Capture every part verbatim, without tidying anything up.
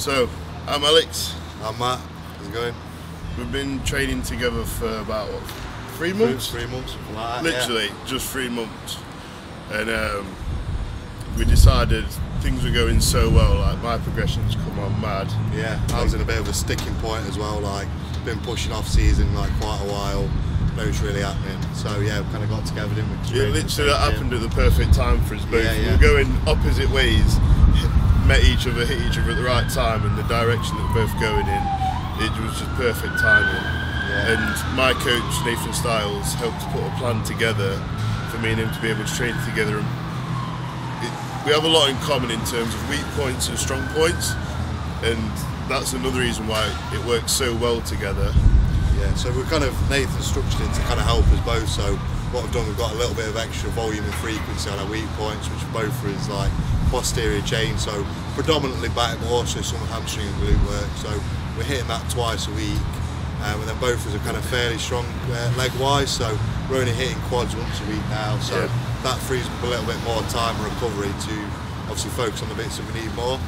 So, I'm Alex. I'm Matt. How's it going? We've been training together for about what, three months? Three, three months, something like that. Literally, yeah. just three months. And um, we decided things were going so well, like my progression's come on mad. Yeah, I was in a bit of a sticking point as well, like, been pushing off season like quite a while. No, it's really happening. So yeah, we kind of got together, didn't we? Yeah, literally that happened at the perfect time for us both. Yeah, yeah. We were going opposite ways, hit, met each other, hit each other at the right time, and the direction that we're both going in, it was just perfect timing. Yeah. And my coach, Nathan Styles, helped to put a plan together for me and him to be able to train together. And it, we have a lot in common in terms of weak points and strong points, and that's another reason why it works so well together. Yeah, so we're kind of, Nathan structured it to kind of help us both. So what we've done, we've got a little bit of extra volume and frequency on our weak points, which both for is like posterior chain, so predominantly back, but also some hamstring and glute work. So we're hitting that twice a week, um, and then both of us are kind of fairly strong uh, leg wise. So we're only hitting quads once a week now. So yeah. That frees up a little bit more time and recovery to obviously focus on the bits that we need more.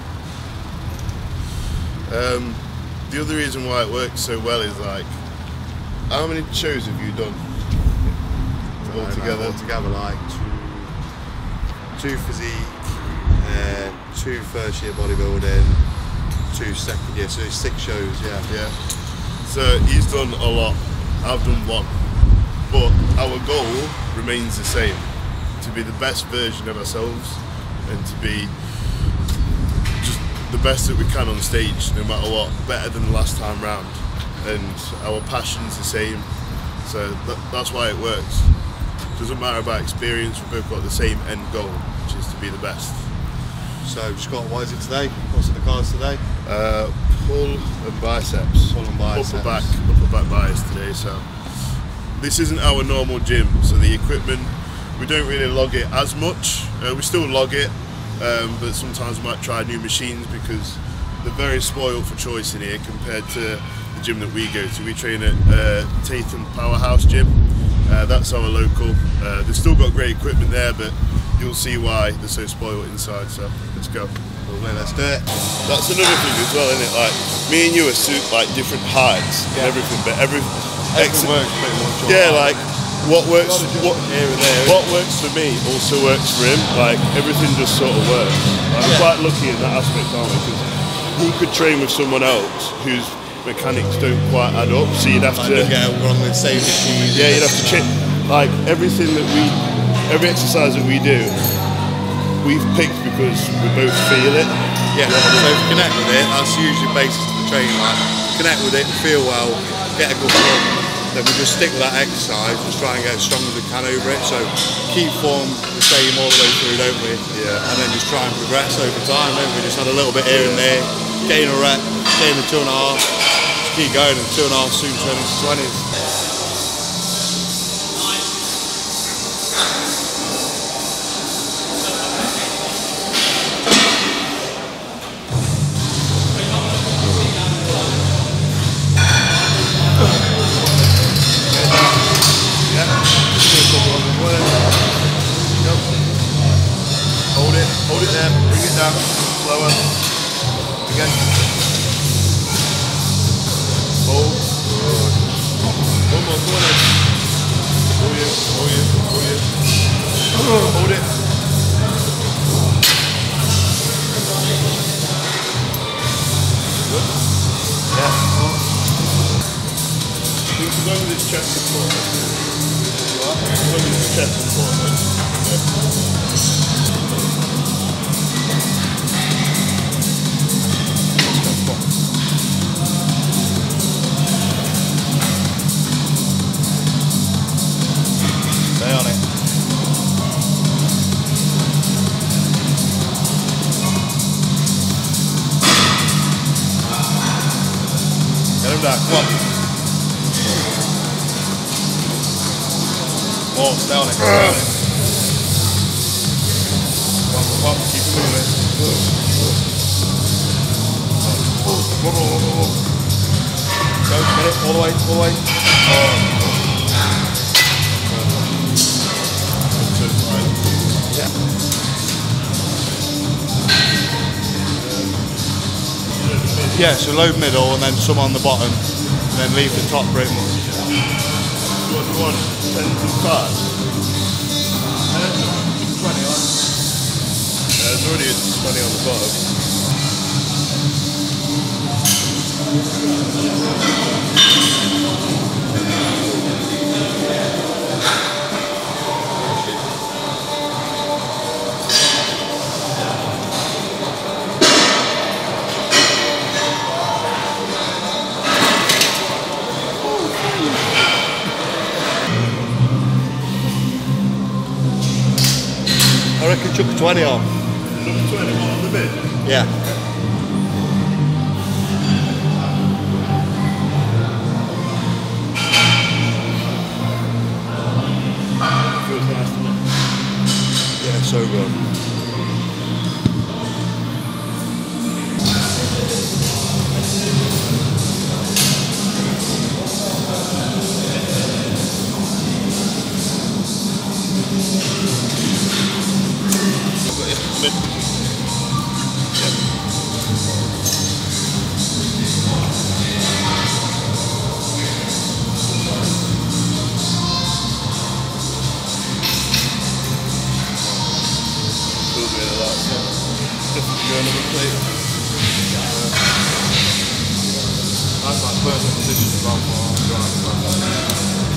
Um, the other reason why it works so well is like, how many shows have you done all together? All together, like two, two physique, uh, two first year bodybuilding, two second year, so it's six shows, yeah. Yeah. So he's done a lot, I've done one. But our goal remains the same, to be the best version of ourselves and to be just the best that we can on stage, no matter what, better than the last time round. And our passion's the same, so that, that's why it works. It doesn't matter about experience, we've both got the same end goal, which is to be the best. So Scott, what is it today? What's in the cards today? Uh, pull and biceps. Pull and biceps. Upper back, upper back bias today. So this isn't our normal gym, so the equipment, we don't really log it as much. Uh, we still log it, um, but sometimes we might try new machines because they're very spoiled for choice in here compared to gym that we go to. We train at uh, Tatham Powerhouse Gym. Uh, that's our local. Uh, they've still got great equipment there, but you'll see why they're so spoiled inside. So let's go. Lovely, let's do it. That's another thing as well, isn't it? Like me and you are suit like different heights yeah. and everything, but every everything works pretty much. Yeah, like what works, what here and there, what works for me also works for him. Like everything just sort of works. Like, yeah. I'm quite lucky in that aspect, aren't we? Because he could train with someone else who's mechanics don't quite add up, so you'd have like to get wrong with the same machine. Yeah, you'd have to check like everything that we, every exercise that we do, we've picked because we both feel it. Yeah. So if you connect with it, that's usually the basis of the training. Like connect with it, feel well, get a good form, then we just stick with that exercise, just try and get as strong as we can over it. So keep form the same all the way through, don't we? Yeah. And then just try and progress over time. Don't we? Just had a little bit here and there, gain a rep, gain a two and a half. Keep going, and two and a half soon turn into twenties. Yeah, just do a couple of them. Yep. Hold it, hold it there, bring it down, slower. Again. Hold. Good. One more, come on in. Hold it, hold it, hold it. Hold it. Good. Yeah. Keep going with this chest support. What? Going with this chest support. Yeah. Stay on it. Get him down, come on. More, stay on it. Stay on it. Come on, come on, keep it moving. Whoa, whoa, whoa, whoa, whoa. Go, get it, all the way, all the way. Oh. Yeah. Yeah, so load middle and then some on the bottom, and then leave the top pretty much. What do you want? ten to five? twenty on. Uh, there's already a twenty on the bottom. I reckon chuck a twenty on. Number twenty, what, on the bit? Yeah. Feels nice to me. Yeah, so good. That's like perfect position as well for our drive.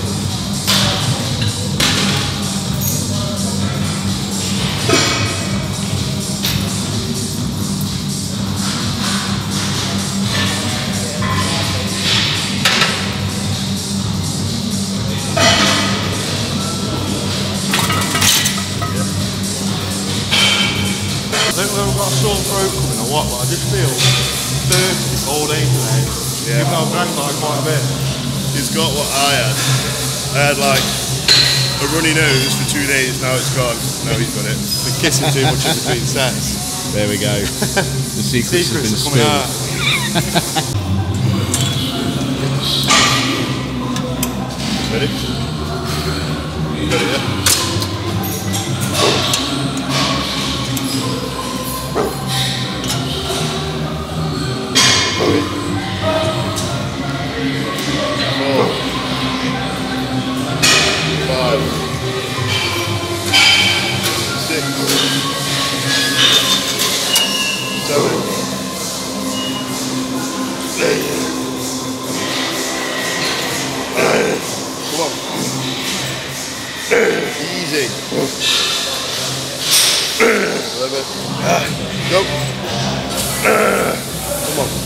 I don't know if I've got a sore throat coming or what, but I just feel thirsty all day today. Yeah. Even though I've drank like quite a bit. He's got what I had. I had like a runny nose for two days, now it's gone. Now he's got it. Been kissing too much in between sets. There we go. The secrets, Secrets have are been coming spilled. out. Ready? You got it, yeah? Easy. eleven. Go. Come on.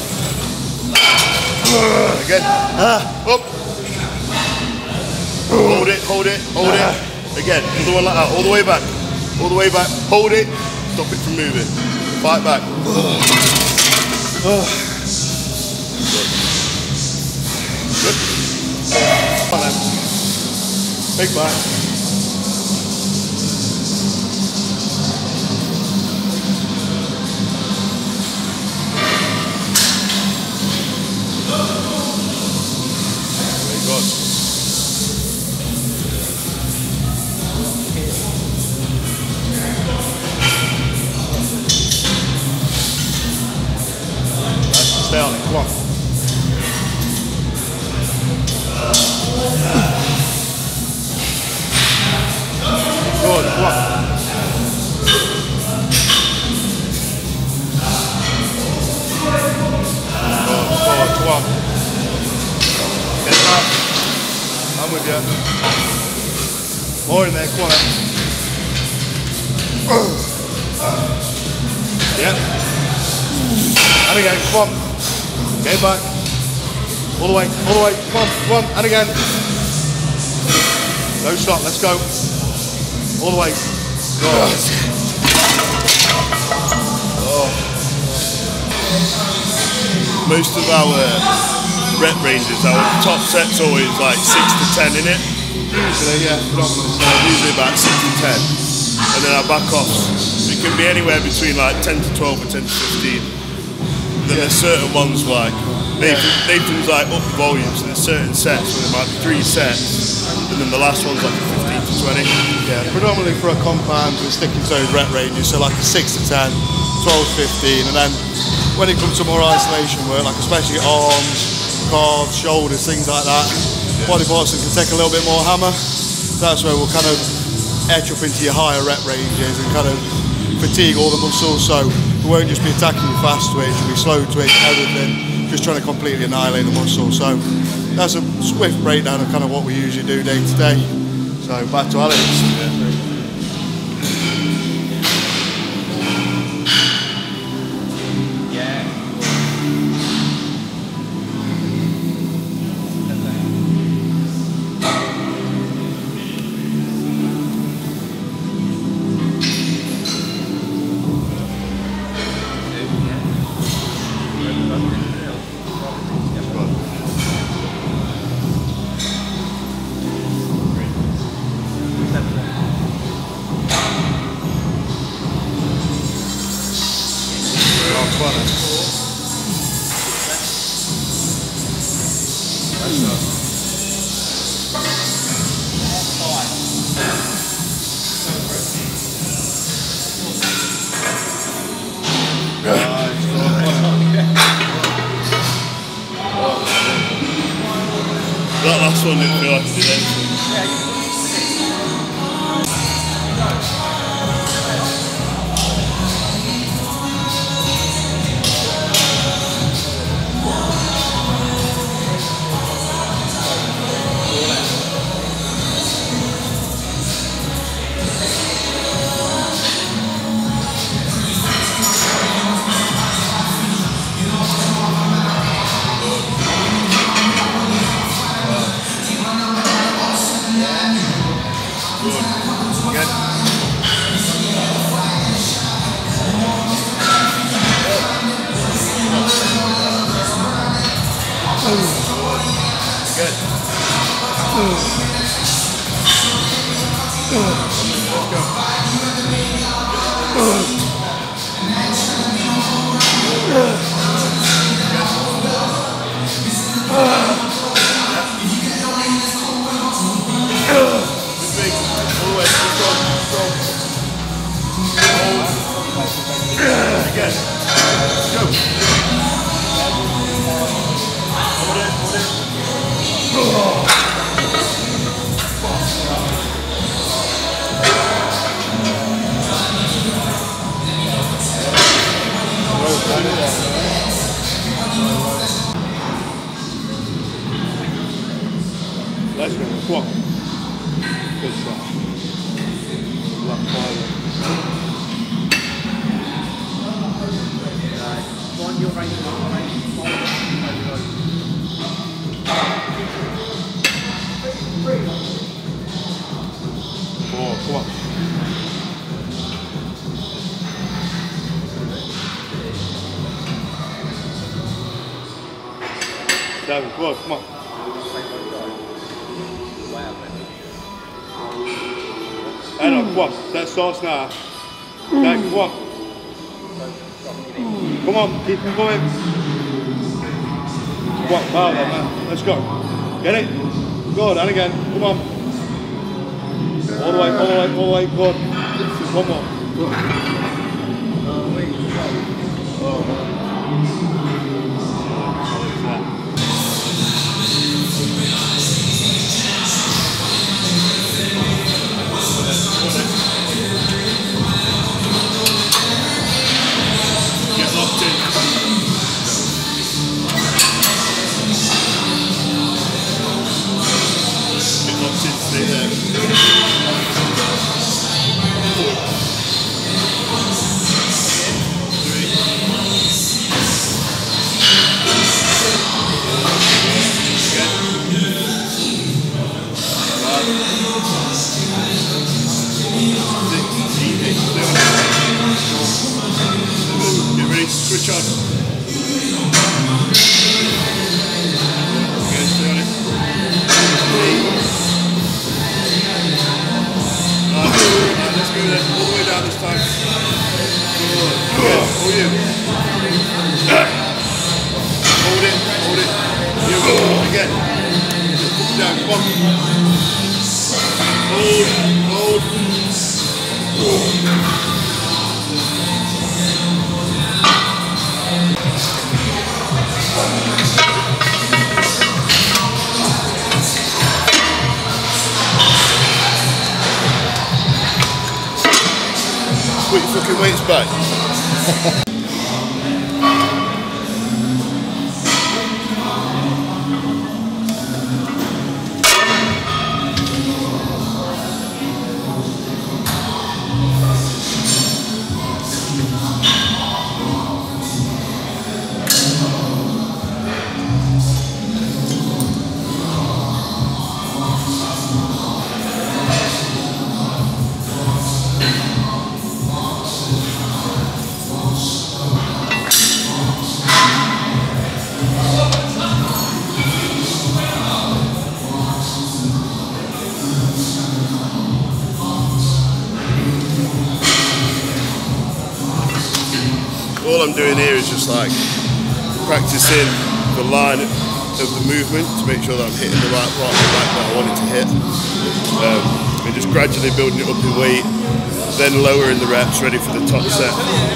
Again. Up. Hold it, hold it, hold it. Again, another one like that. All the way back. All the way back. Hold it. Stop it from moving. Fight back. Good. Good. Come on then. Big back. Stay on it, come on. Good, come on. Good, good, come on. Get it up. I'm with you. More in there, come on. Yep. And again, come on. Get back. All the way, all the way. Come on, come on, and again. No stop, let's go. All the way. Go. Oh. Most of our rep ranges, our top set's always like six to ten in it. Usually, yeah, predominantly. So usually about six to ten. And then our back offs, it can be anywhere between like ten to twelve or ten to fifteen. Then there's certain ones like Nathan, Nathan's like up the volume, so there's certain sets where there might be three sets, and then the last one's like a fifteen to twenty. Yeah, predominantly for a compound with sticking to those rep ranges, so like a six to ten, twelve to fifteen, and then when it comes to more isolation work, like especially arms, calves, shoulders, things like that, body parts that can take a little bit more hammer, that's where we'll kind of edge up into your higher rep ranges and kind of fatigue all the muscles. So we won't just be attacking your fast twitch, we'll be slow twitch, everything, just trying to completely annihilate the muscle. So that's a swift breakdown of kind of what we usually do day to day. So back to Alex. That last one didn't feel like it did anything. Let's go. Come on. Good shot. Left forward. Go on, your right. Four, come on. Seven, come on, come on. Head up, come on. Set sauce now. Set, come on. Come on, keep going. Come on, power there, man. Let's go. Get it? Good, and again. Come on. All the way, all the way, all the way. Good. One more. Get locked in. Get locked in, stay there. Get ready, switch on. Okay, stay on it. Eight. Right, right, let's go then. All the way down this time. Good. Good. Hold you. Hold it, hold it. You go. Again. Put it down, come on. Hold, hold. taking weights back. All I'm doing here is just like practicing the line of the movement to make sure that I'm hitting the right part of the back that I want it to hit, um, and just gradually building it up in weight, then lowering the reps ready for the top set.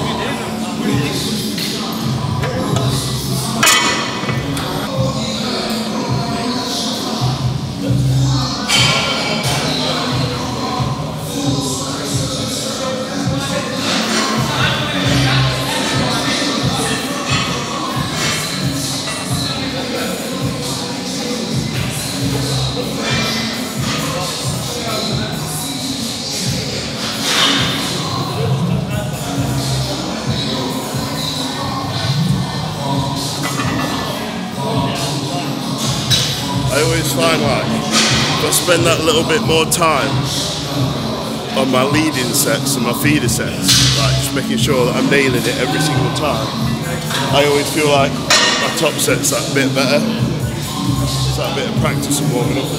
I always find like if I spend that little bit more time on my leading sets and my feeder sets, like just making sure that I'm nailing it every single time, I always feel like my top set's that bit better. It's that bit of practice and warming up.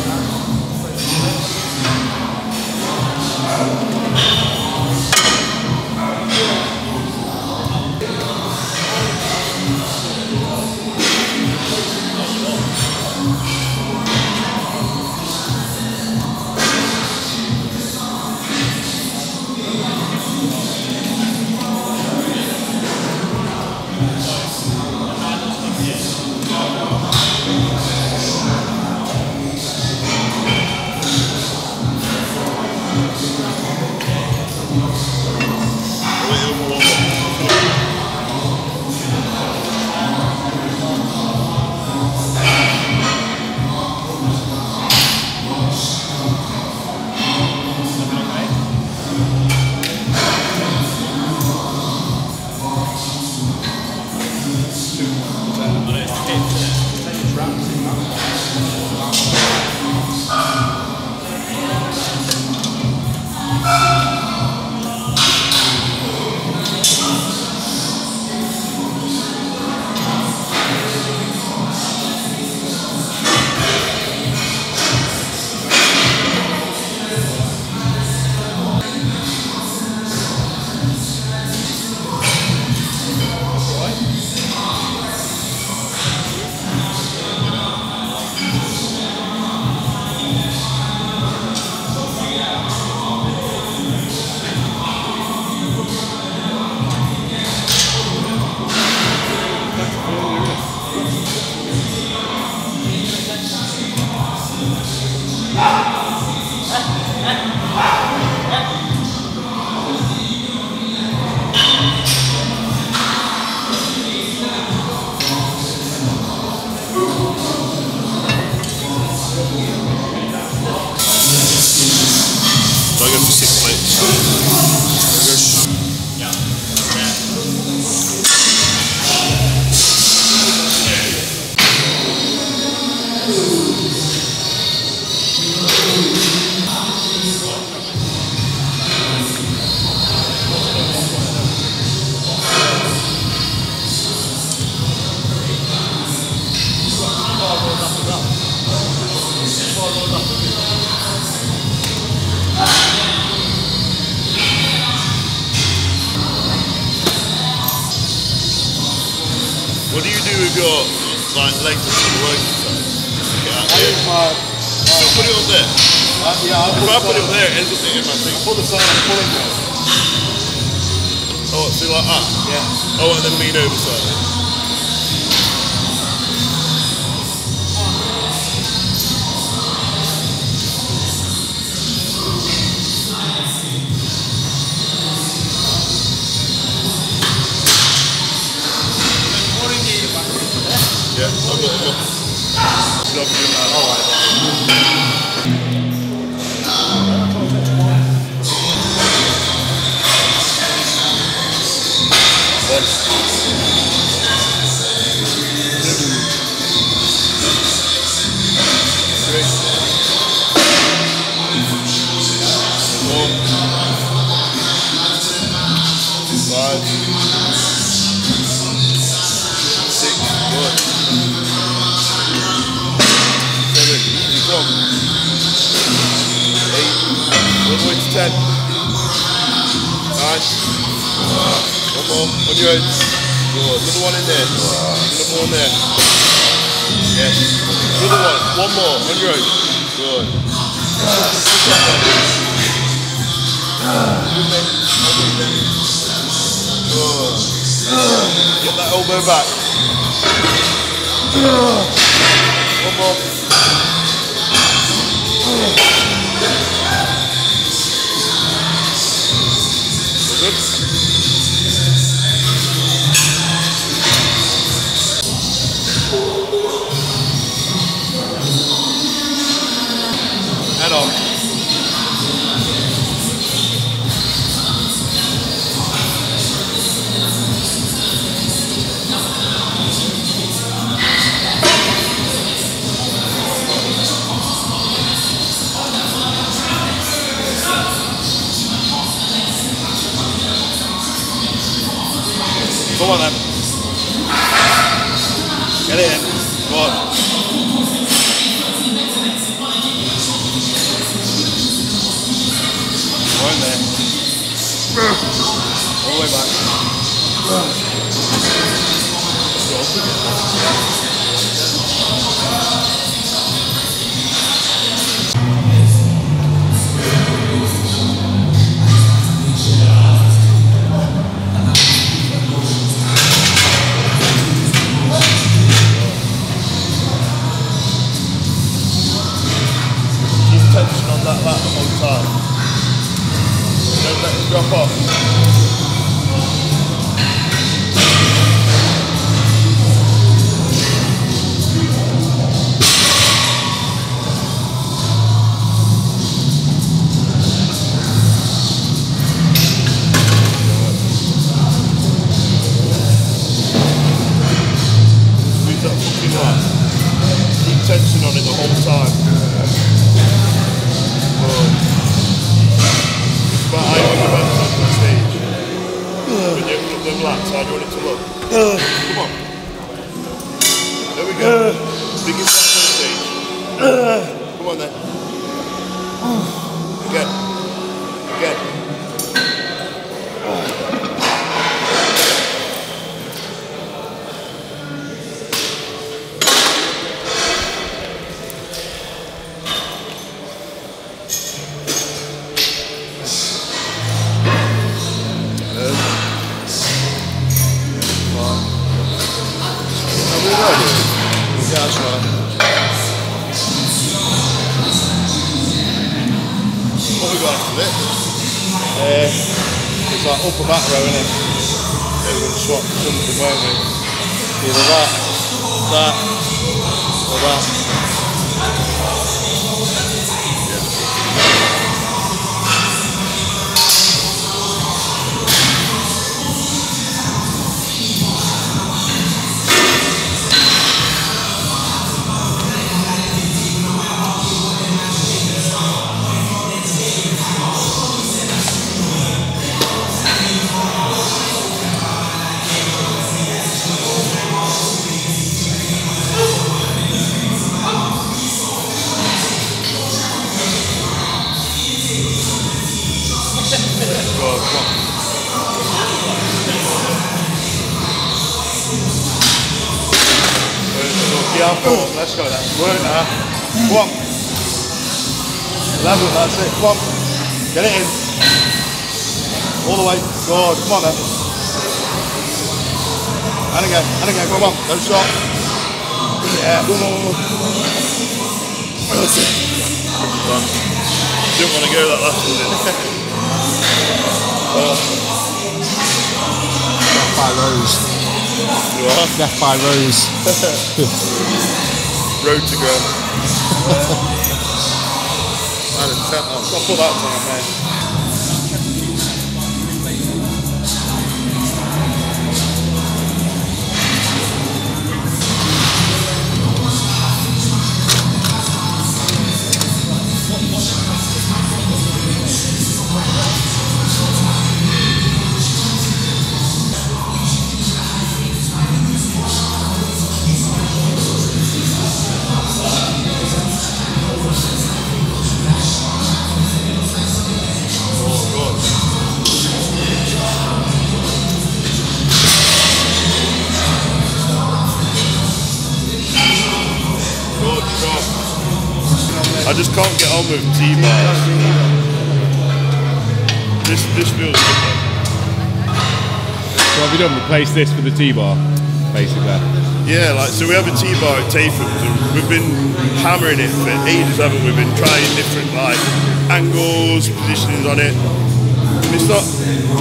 What do you do with your like legs and the working side? Stick it out I here. use my, my So put it up there. uh, yeah, I'll If put I the put it up side- there, it ends up hitting my thing. I'll put the side on the pulling bit. Oh, so like that? Yeah. Oh, and then lean over slightly. Job doing that. All right. Five, six, good. Seven, easy, come. Eight, all the way to ten. Nine. One more, on your own. Good, another one in there. Another one there. Yes. Another one, one more, on your own. Good. Good. Get that elbow back. One more. Good. Head on. Come on then. Get it in. Go on. Go in there. All the way back. Tension on that lat the whole time. Don't let it drop off. Use that fucking lat. Keep tension on it the whole time. But I want to run on the stage. When you open up them lats, how do you want it to look? Come on. There we go. Biggest lats on the stage. Come on then. Again. Again. Yeah, that's right. What we got after this? Uh, it's like upper back row, isn't it? Yeah, we're going to swap something, won't we? Either that, that, or that. Yeah, come on, let's go then. Work now. Come on. Level, that's it. Come on. Get it in. All the way. Good. Come on then. And again. And again. Come on. Don't stop. Yeah. Come on. That's it. Didn't want to go that last one, did you? Death by Rose. You are? Death by Rose. Road to Graham. And a ten on. I'll put that time there. I just can't get on with T-bars. This this feels good. So have you done replace this with the T-bar, basically? Yeah, like so we have a T-bar at Tatham's and we've been hammering it for ages, haven't we? We've been trying different like angles, positionings on it. And it's not.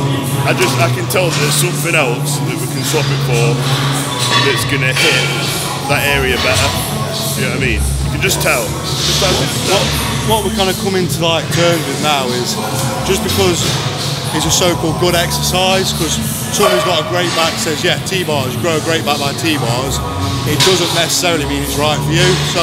I just I can tell that there's something else that we can swap it for that's gonna hit that area better. You know what I mean? You can just tell. Just tell. What, what we're kind of coming to like terms with now is just because it's a so-called good exercise, because someone's got a great back says, yeah, T-bars, you grow a great back by T-bars, it doesn't necessarily mean it's right for you. So,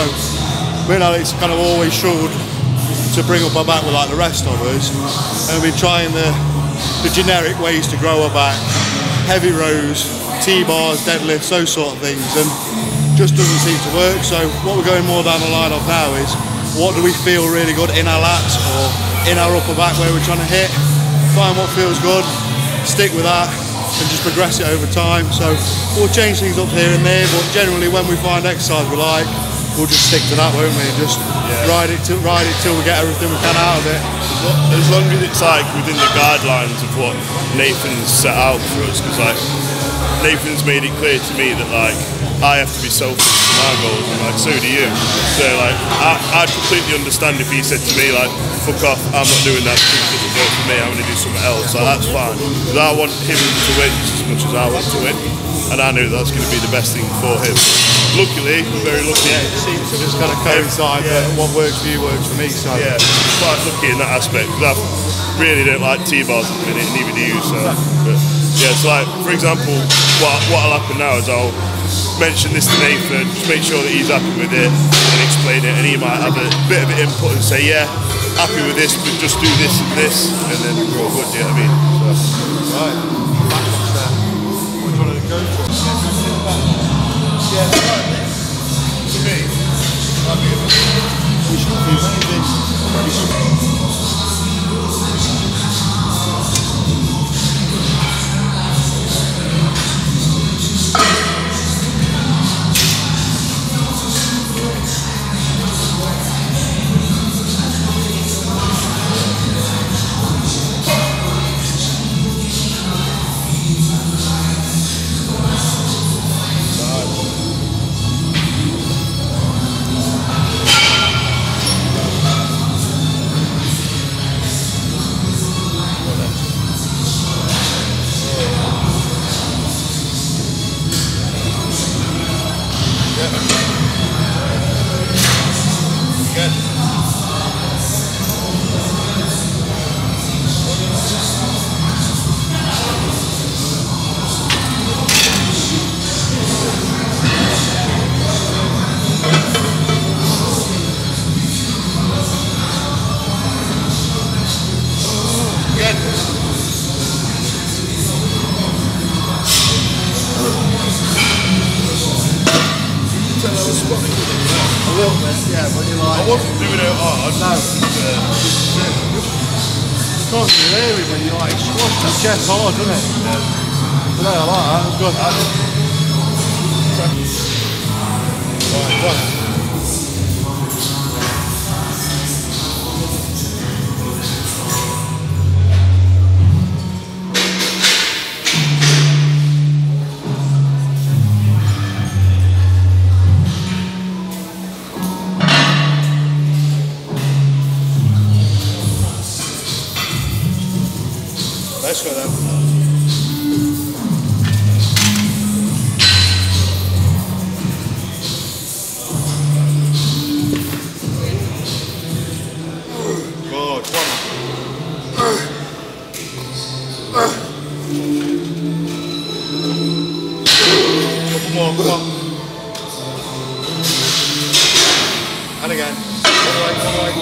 we know it's kind of always struggled to bring up our back with like the rest of us, and we've been trying the, the generic ways to grow our back, heavy rows, T-bars, deadlifts, those sort of things, and just doesn't seem to work. So what we're going more down the line of now is what do we feel really good in our lats or in our upper back where we're trying to hit, find what feels good, stick with that and just progress it over time. So we'll change things up here and there, but generally when we find exercise we like, we'll just stick to that, won't we, and just yeah. ride it till ride it till we get everything we can out of it. As long as it's like within the guidelines of what Nathan's set out for us, because like Nathan's made it clear to me that like I have to be selfish to my goals, and like so do you. So like I, I'd completely understand if he said to me like, fuck off, I'm not doing that because it doesn't work for me, I'm going to do something else. Like that's fine. Because I want him to win just as much as I want to win, and I knew that's going to be the best thing for him. Luckily, very lucky. Yeah, it seems to just kind of coincide yeah. that what works for you works for me. So yeah, quite lucky in that aspect. Because I really don't like T-bars at the minute, neither do you. So but, yeah, so like for example, what what'll happen now is I'll mention this to Nathan, just make sure that he's happy with it and explain it, and he might have a bit of input and say, yeah, happy with this, but just do this and this, and then we're all good, do you know what I mean? So. Right, backwards there. Which one did it go for? Yeah, right. To me, happy with it. We should do anything. I wasn't doing it hard. No. It's constantly hairy when you like squash the chest hard, doesn't it? Yeah. But no, I like that. That's good. Right, done. Let's go then. on, come on. And again. One way, one way.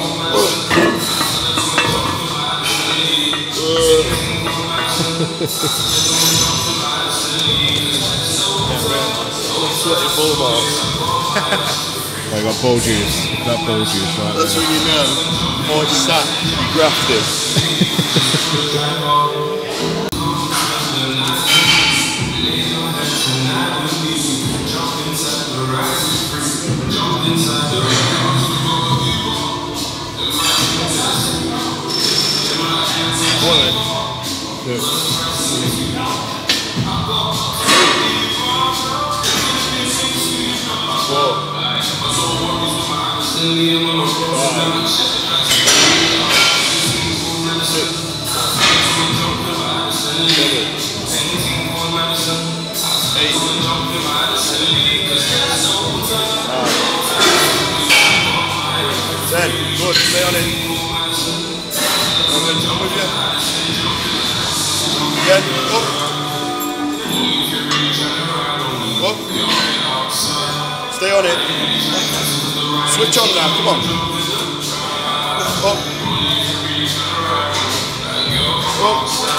Sweaty bull balls. I got ball juice. That ball juice right That's there. when you know. Moist sack. You grafted. One. Four. Ten. Good. Stay on it. I'm with you. I'm with you. Again. Up. Up. Stay on it. Switch on now. Come on. Up. Up.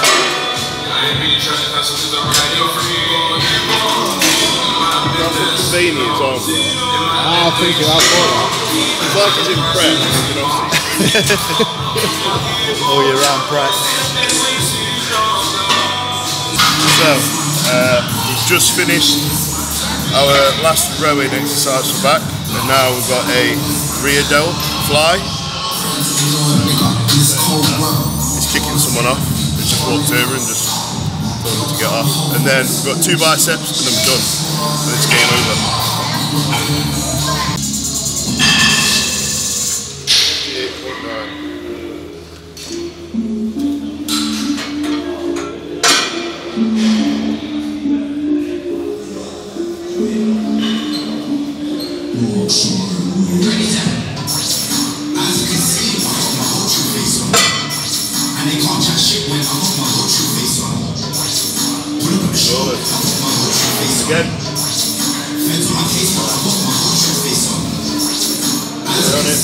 Convenience on. Ah, I think I thought that. It's like he's in prep, you know. All year round prep. So, uh, we've just finished our last rowing exercise for back, and now we've got a rear delt fly. He's kicking someone off. He just walked over and just told him to get off. And then we've got two biceps, and then we're done. And it's game over. fifty-eight point nine. Again. Stay on it.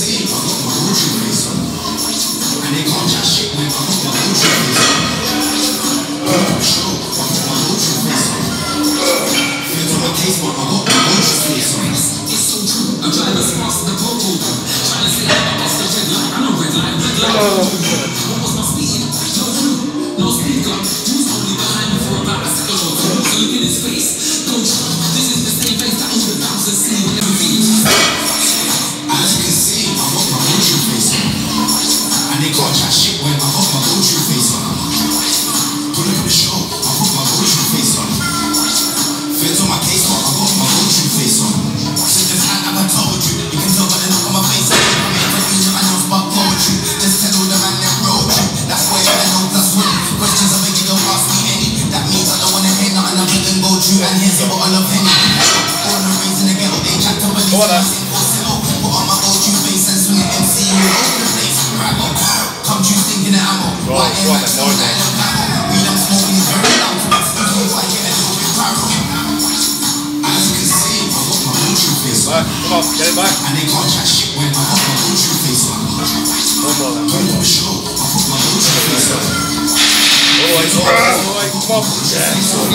Back, come on, get it back. And they can't chat shit when I put my own true face on. One more then, one more. I put my own true face on. All the way, all the way, all the way, come on. Yeah.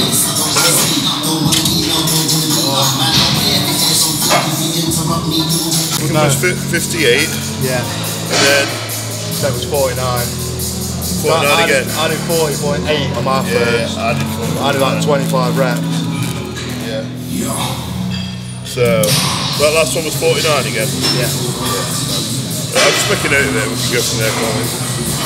It was fifty-eight. Yeah. And then that was forty-nine. forty-nine I, I again. Did, I did forty point eight on my Yeah, first. I did forty. I did like twenty-five reps. Yeah. So, that last one was forty-nine again. Yeah. Yeah. I'll just make a note of it, we can go from there, can't we?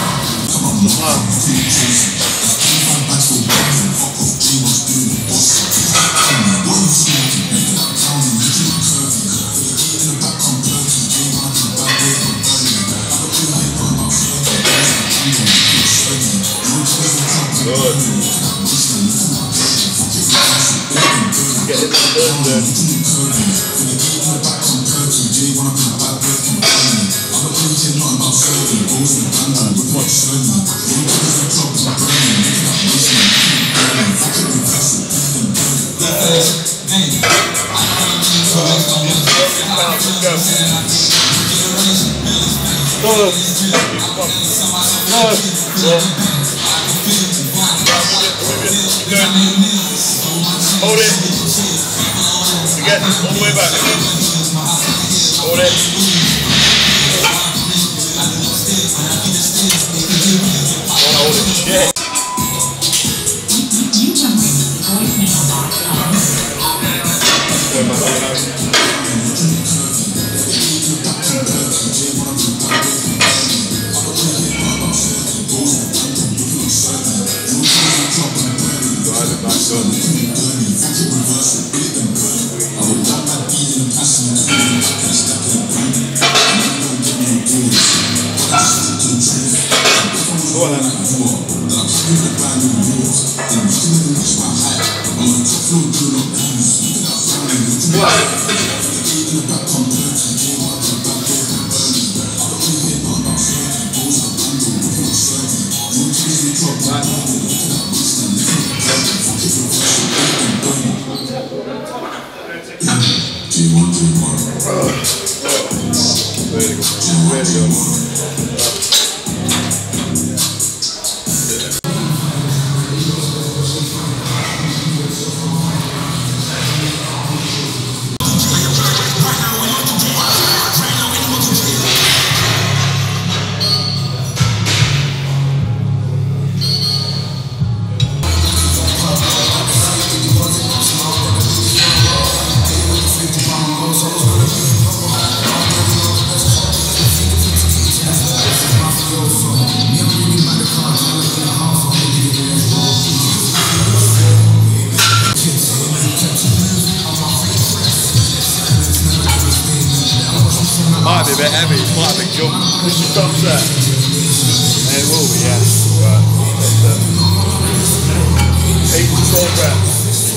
Good. Get it done then. Uh, Hold it. Again, all the way back. Hold it. Holy shit. Go on then. Really good, really good. Might be a bit heavy, it's quite a big jump. This is top set. It will be, yeah. Right, that's it. Eight to twelve reps.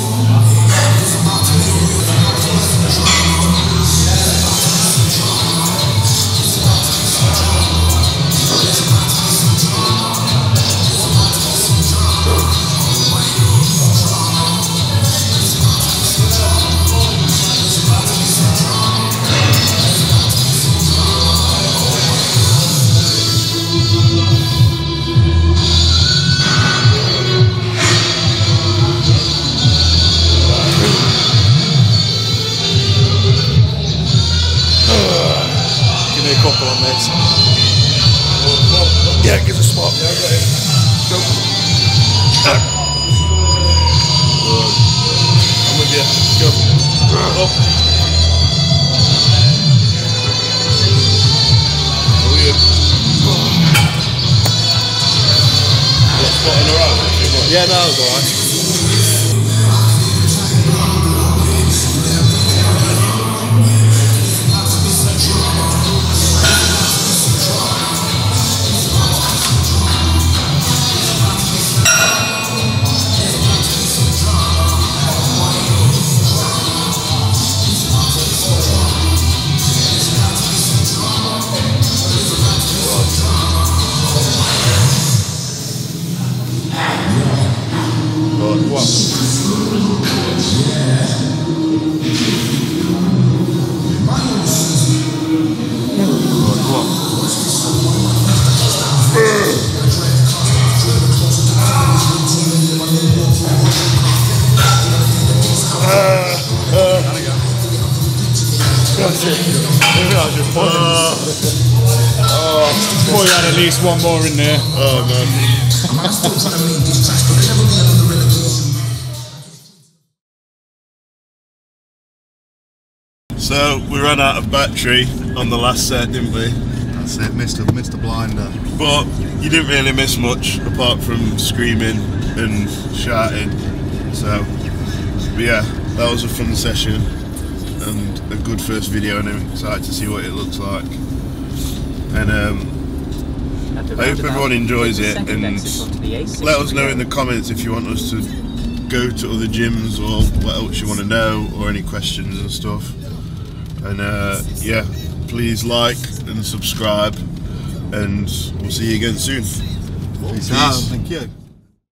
Couple on this. Yeah, give us a spot. Yeah, I got it. Go. I'm with you. Go. Up. How are you? Got a spot in a row? Yeah, no, that was alright. Boy, had at least one more in there. Oh man. So we ran out of battery on the last set, didn't we? That's it, Mister Mister Blinder. But you didn't really miss much apart from screaming and shouting. So, but yeah, that was a fun session and a good first video, and I'm excited to see what it looks like. And um, I hope everyone enjoys it, and let us know in the comments if you want us to go to other gyms or what else you want to know, or any questions and stuff. And uh, yeah, please like and subscribe, and we'll see you again soon. Peace out. Thank you.